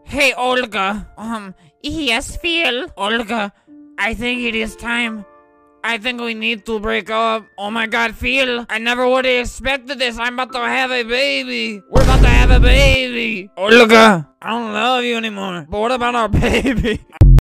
Hey, Olga. Yes, Phil. Olga, I think it is time. I think we need to break up. Oh my god, Phil, I never would have expected this. I'm about to have a baby. We're about to have a baby. Olga, I don't love you anymore. But what about our baby?